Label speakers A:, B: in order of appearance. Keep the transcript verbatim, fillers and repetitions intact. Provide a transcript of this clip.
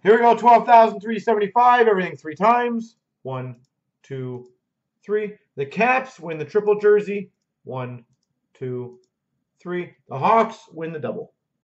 A: Here we go, twelve thousand three hundred seventy-five, everything three times. One, two, three. The Caps win the triple jersey. One, two, three. The Hawks win the double.